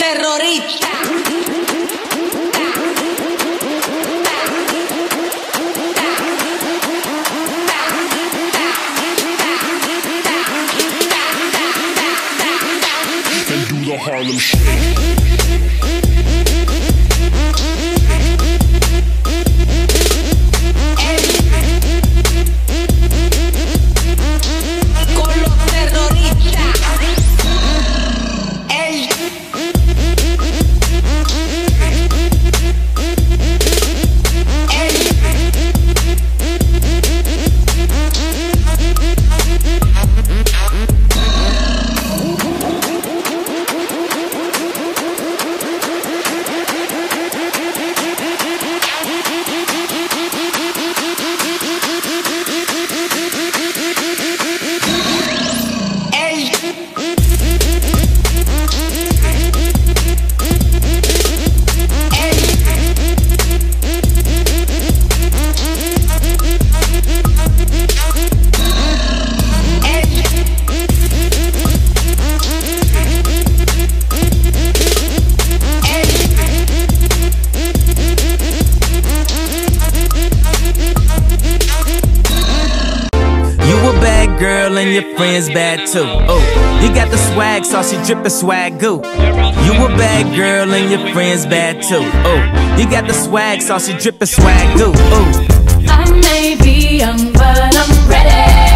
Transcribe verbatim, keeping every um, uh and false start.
terrorista. They do the Harlem shake. Girl and your friends bad too. Oh, you got the swag sauce, you drippin' swag goo. You a bad girl and your friends bad too. Oh, you got the swag sauce, you drippin' swag goo. Oh, I may be young, but I'm ready.